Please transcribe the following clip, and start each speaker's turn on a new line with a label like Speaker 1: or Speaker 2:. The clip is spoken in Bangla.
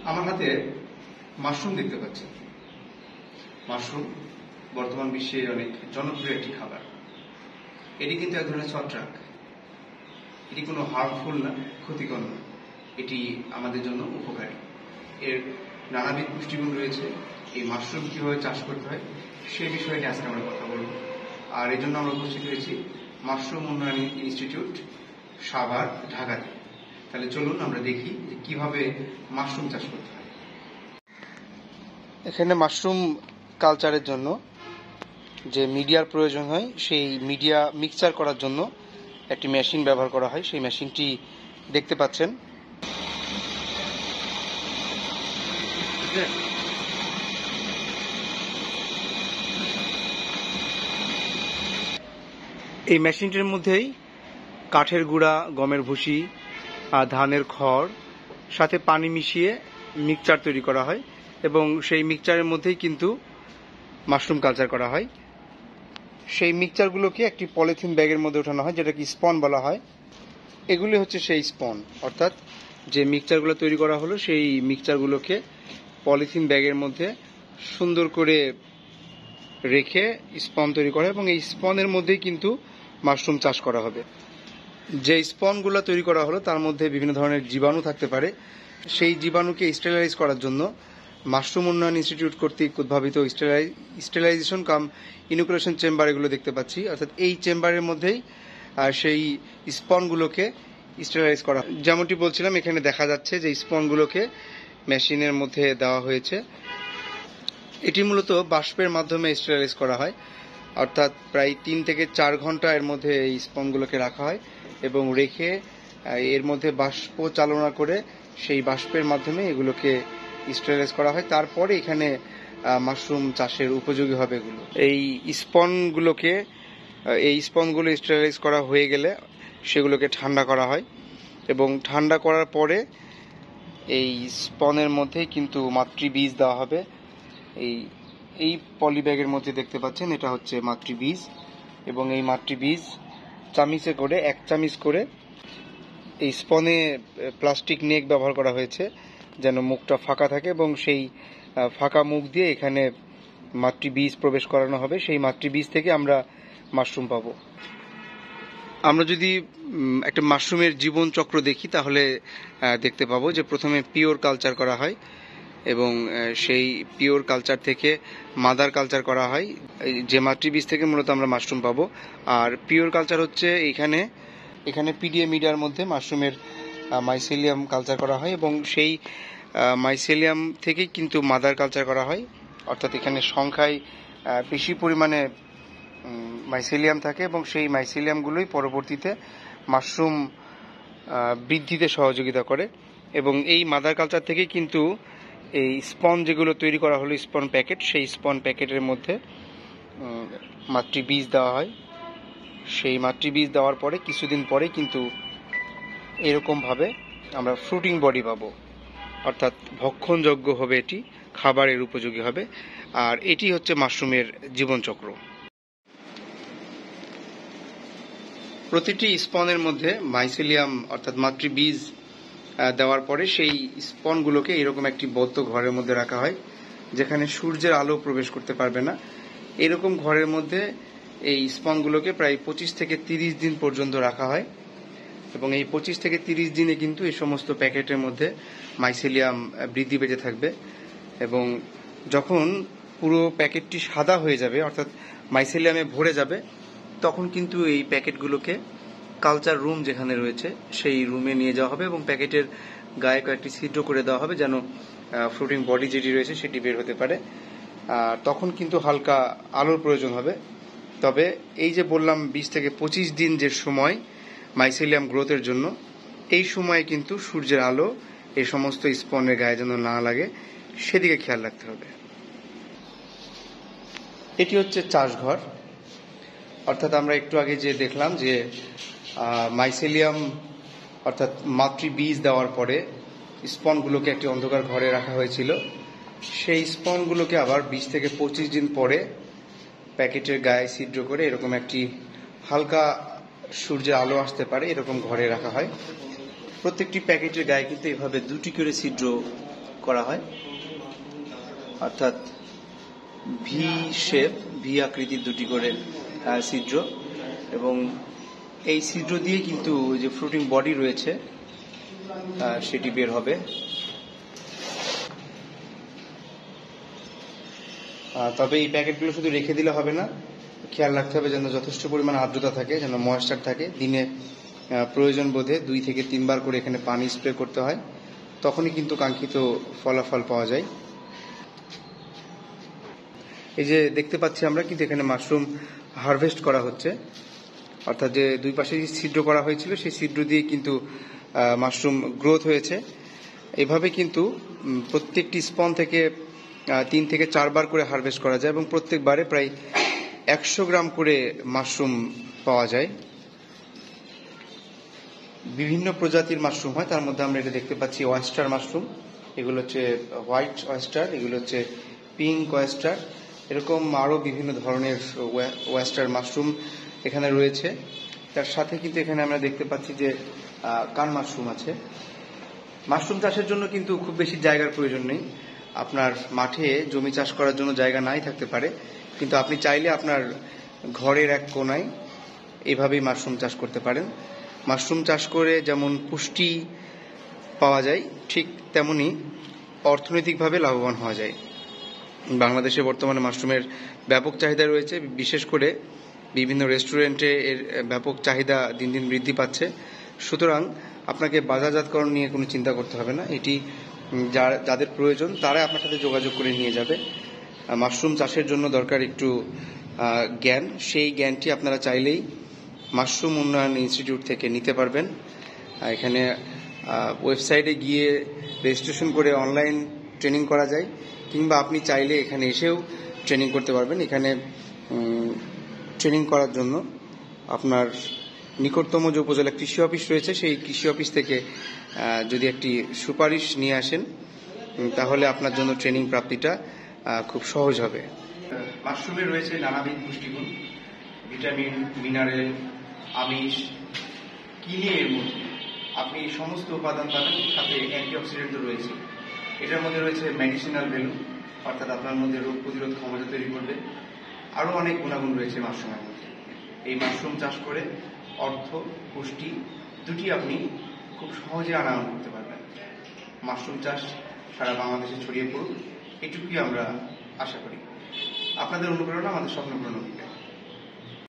Speaker 1: আমার হাতে মাশরুম দেখতে পাচ্ছেন। মাশরুম বর্তমান বিশ্বে অনেক জনপ্রিয় একটি খাবার। এটি কিন্তু এক ধরনের ছত্রাক। এটি কোনো হার্মফুল না, ক্ষতিকর না, এটি আমাদের জন্য উপকারী। এর নানাবিধ পুষ্টিগুণ রয়েছে। এই মাশরুম কিভাবে চাষ করতে হয় সেই বিষয়ে আজকে আমরা কথা বলব। আর এই জন্য আমরা উপস্থিত হয়েছি মাশরুম উন্নয়ন ইনস্টিটিউট, সাভার, ঢাকাতে। তাহলে চলুন আমরা দেখি যে কিভাবে মাশরুম চাষ করতে হয়। এখানে মাশরুম কালচারের জন্য যে মিডিয়ার প্রয়োজন হয় সেই মিডিয়া মিক্সচার করার জন্য একটি মেশিন ব্যবহার করা হয়। সেই মেশিনটি দেখতে পাচ্ছেন। এই মেশিনটির মধ্যেই কাঠের গুঁড়া, গমের ভুসি, ধানের খড় সাথে পানি মিশিয়ে মিক্সচার তৈরি করা হয় এবং সেই মিক্সচারের মধ্যেই কিন্তু মাশরুম কালচার করা হয়। সেই মিক্সচারগুলোকে একটি পলিথিন ব্যাগের মধ্যে ওঠানো হয়, যেটাকে স্পন বলা হয়। এগুলি হচ্ছে সেই স্পন, অর্থাৎ যে মিক্সচারগুলো তৈরি করা হলো সেই মিক্সচারগুলোকে পলিথিন ব্যাগের মধ্যে সুন্দর করে রেখে স্পন তৈরি করা, এবং এই স্পনের মধ্যেই কিন্তু মাশরুম চাষ করা হবে। যে স্পনগুলো তৈরি করা হলো তার মধ্যে বিভিন্ন ধরনের জীবাণু থাকতে পারে। সেই জীবাণুকে স্টেরিলাইজ করার জন্য মাশরুম উন্নয়ন ইনস্টিটিউট কর্তৃক উদ্ভাবিত স্টেরিলাইজেশন কাম ইনোকুলেশন চেম্বার এগুলো দেখতে পাচ্ছি। অর্থাৎ এই চেম্বারের মধ্যেই সেই স্পনগুলোকে স্টেরিলাইজ করা। যেমনটি বলছিলাম, এখানে দেখা যাচ্ছে যে স্পনগুলোকে মেশিনের মধ্যে দেওয়া হয়েছে। এটি মূলত বাষ্পের মাধ্যমে স্টেরিলাইজ করা হয়, অর্থাৎ প্রায় 3 থেকে 4 ঘন্টা এর মধ্যে এই স্পনগুলোকে রাখা হয় এবং রেখে এর মধ্যে বাষ্প চালনা করে সেই বাষ্পের মাধ্যমে এগুলোকে স্টেরিলাইজ করা হয়। তারপরে এখানে মাশরুম চাষের উপযোগী হবে এগুলো। এই স্পনগুলো স্টেরিলাইজ করা হয়ে গেলে সেগুলোকে ঠান্ডা করা হয় এবং ঠান্ডা করার পরে এই স্পনের মধ্যেই কিন্তু মাতৃবীজ দেওয়া হবে। এই পলিব্যাগের মধ্যে দেখতে পাচ্ছেন, এটা হচ্ছে মাতৃবীজ, এবং এই মাতৃবীজ চামিচে করে 1 চামিচ করে এই স্পনে প্লাস্টিক নেক ব্যবহার করা হয়েছে যেন মুখটা ফাঁকা থাকে, এবং সেই ফাঁকা মুখ দিয়ে এখানে মাতৃবীজ প্রবেশ করানো হবে। সেই মাতৃবীজ থেকে আমরা মাশরুম পাবো। আমরা যদি একটা মাশরুমের জীবন চক্র দেখি তাহলে দেখতে পাবো যে প্রথমে পিওর কালচার করা হয় এবং সেই পিওর কালচার থেকে মাদার কালচার করা হয়, যে মাতৃবীজ থেকে মূলত আমরা মাশরুম পাবো। আর পিওর কালচার হচ্ছে এখানে পিডিএ মিডিয়ার মধ্যে মাশরুমের মাইসেলিয়াম কালচার করা হয় এবং সেই মাইসেলিয়াম থেকেই কিন্তু মাদার কালচার করা হয়। অর্থাৎ এখানে সংখ্যায় বেশি পরিমাণে মাইসেলিয়াম থাকে এবং সেই মাইসেলিয়ামগুলোই পরবর্তীতে মাশরুম বৃদ্ধিতে সহযোগিতা করে। এবং এই মাদার কালচার থেকেই কিন্তু এই স্পন যেগুলো তৈরি করা হলো, স্পন প্যাকেট, সেই স্পন প্যাকেটের মধ্যে মাতৃবীজ দেওয়া হয়। সেই মাতৃবীজ দেওয়ার পরে কিছুদিন পরে কিন্তু এরকমভাবে আমরা ফ্রুটিং বডি পাবো, অর্থাৎ ভক্ষণযোগ্য হবে, এটি খাবারের উপযোগী হবে। আর এটি হচ্ছে মাশরুমের জীবনচক্র। প্রতিটি স্পনের মধ্যে মাইসেলিয়াম অর্থাৎ মাতৃবীজ দেওয়ার পরে সেই স্পনগুলোকে এরকম একটি বদ্ধ ঘরের মধ্যে রাখা হয়, যেখানে সূর্যের আলো প্রবেশ করতে পারবে না। এরকম ঘরের মধ্যে এই স্পনগুলোকে প্রায় 25 থেকে 30 দিন পর্যন্ত রাখা হয় এবং এই 25 থেকে 30 দিনে কিন্তু এই সমস্ত প্যাকেটের মধ্যে মাইসেলিয়াম বৃদ্ধি পেতে থাকবে। এবং যখন পুরো প্যাকেটটি সাদা হয়ে যাবে, অর্থাৎ মাইসেলিয়ামে ভরে যাবে, তখন কিন্তু এই প্যাকেটগুলোকে কালচার রুম যেখানে রয়েছে সেই রুমে নিয়ে যাওয়া হবে এবং প্যাকেটের গায়ে কয়েকটি ছিদ্র করে দেওয়া হবে যেন ফ্রুটিং বডি যেটি রয়েছে সেটি বের হতে পারে। তখন কিন্তু হালকা আলোর প্রয়োজন হবে। তবে এই যে বললাম 20 থেকে 25 দিন যে সময় মাইসেলিয়াম গ্রোথের জন্য, এই সময়ে কিন্তু সূর্যের আলো এই সমস্ত স্পনের গায়ে যেন না লাগে সেদিকে খেয়াল রাখতে হবে। এটি হচ্ছে চাষঘর, অর্থাৎ আমরা একটু আগে যে দেখলাম যে মাইসেলিয়াম অর্থাৎ মাতৃবীজ দেওয়ার পরে স্পনগুলোকে একটি অন্ধকার ঘরে রাখা হয়েছিল। সেই স্পনগুলোকে আবার 20 থেকে 25 দিন পরে প্যাকেটের গায়ে ছিদ্র করে এরকম একটি হালকা সূর্যের আলো আসতে পারে এরকম ঘরে রাখা হয়। প্রত্যেকটি প্যাকেটের গায়ে কিন্তু এভাবে 2টি করে ছিদ্র করা হয়, অর্থাৎ ভি শেপ, ভি আকৃতির দুটি করে ছিদ্র, এবং এই ছিদ্র দিয়ে কিন্তু যে ফ্রুটিং বডি রয়েছে সেটি বের হবে। তবে এই প্যাকেটগুলো শুধু রেখে দিলে হবে না, খেয়াল রাখতে হবে যেন যথেষ্ট পরিমাণ আর্দ্রতা থাকে, যেন ময়েশ্চার থাকে। দিনে প্রয়োজন বোধে 2 থেকে 3 বার করে এখানে পানি স্প্রে করতে হয়, তখনই কিন্তু কাঙ্ক্ষিত ফলাফল পাওয়া যায়। এই যে দেখতে পাচ্ছি আমরা কিন্তু এখানে মাশরুম হারভেস্ট করা হচ্ছে, অর্থাৎ যে দুই পাশে যে ছিদ্র করা হয়েছিল সেই ছিদ্র দিয়ে কিন্তু মাশরুম গ্রোথ হয়েছে। এভাবে কিন্তু প্রত্যেকটি স্পন থেকে 3 থেকে 4 বার করে হারভেস্ট করা যায় এবং প্রত্যেকবারে প্রায় 100 গ্রাম করে মাশরুম পাওয়া যায়। বিভিন্ন প্রজাতির মাশরুম হয়, তার মধ্যে আমরা এটা দেখতে পাচ্ছি ওয়েস্টার মাশরুম, এগুলো হচ্ছে হোয়াইট ওয়েস্টার, এগুলো হচ্ছে পিঙ্ক ওয়েস্টার, এরকম আরও বিভিন্ন ধরনের ওয়েস্টার মাশরুম এখানে রয়েছে। তার সাথে কিন্তু এখানে আমরা দেখতে পাচ্ছি যে কান মাশরুম আছে। মাশরুম চাষের জন্য কিন্তু খুব বেশি জায়গার প্রয়োজন নেই। আপনার মাঠে জমি চাষ করার জন্য জায়গা নাই থাকতে পারে, কিন্তু আপনি চাইলে আপনার ঘরের এক কোনায় এভাবেই মাশরুম চাষ করতে পারেন। মাশরুম চাষ করে যেমন পুষ্টি পাওয়া যায়, ঠিক তেমনি অর্থনৈতিকভাবে লাভবান হওয়া যায়। বাংলাদেশে বর্তমানে মাশরুমের ব্যাপক চাহিদা রয়েছে, বিশেষ করে বিভিন্ন রেস্টুরেন্টে এর ব্যাপক চাহিদা দিন দিন বৃদ্ধি পাচ্ছে। সুতরাং আপনাকে বাজারজাতকরণ নিয়ে কোনো চিন্তা করতে হবে না, এটি যাদের প্রয়োজন তারা আপনার সাথে যোগাযোগ করে নিয়ে যাবে। মাশরুম চাষের জন্য দরকার একটু জ্ঞান, সেই জ্ঞানটি আপনারা চাইলেই মাশরুম উন্নয়ন ইনস্টিটিউট থেকে নিতে পারবেন। এখানে ওয়েবসাইটে গিয়ে রেজিস্ট্রেশন করে অনলাইন ট্রেনিং করা যায়, কিংবা আপনি চাইলে এখানে এসেও ট্রেনিং করতে পারবেন। এখানে ট্রেনিং করার জন্য আপনার নিকটতম যে উপজেলা কৃষি অফিস রয়েছে সেই কৃষি অফিস থেকে যদি একটি সুপারিশ নিয়ে আসেন তাহলে আপনার জন্য ট্রেনিং প্রাপ্তিটা খুব সহজ হবে। মাশরুমে রয়েছে নানাবিধ পুষ্টিগুণ, ভিটামিন, মিনারেল, আমিষ, কিনে এর মধ্যে আপনি সমস্ত উপাদান পাবেন, সাথে অ্যান্টিঅক্সিডেন্টও রয়েছে। এটার মধ্যে রয়েছে মেডিসিনাল ভ্যালু, অর্থাৎ আপনার মধ্যে রোগ প্রতিরোধ ক্ষমতা তৈরি করবে। আরও অনেক গুণাগুণ রয়েছে মাশরুমের মধ্যে। এই মাশরুম চাষ করে অর্থ, পুষ্টি দুটি আপনি খুব সহজে আনয়ন করতে পারবেন। মাশরুম চাষ সারা বাংলাদেশে ছড়িয়ে পড়ুক, এটুকুই আমরা আশা করি। আপনাদের অনুপ্রেরণা আমাদের স্বপ্ন পূরণ হবে।